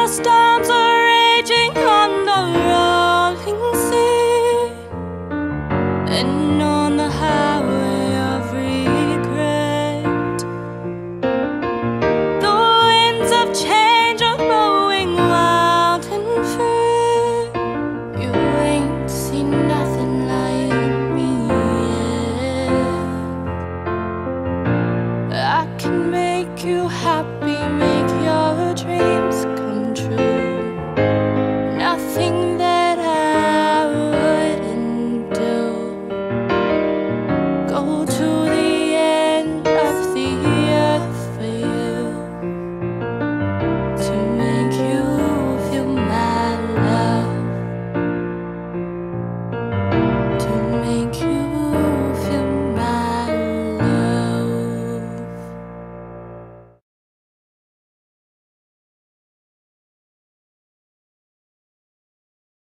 the storms are raging on the rolling sea, and on the highway of regret, the winds of change are blowing wild and free. You ain't seen nothing like me yet. I can make you happy, make your dreams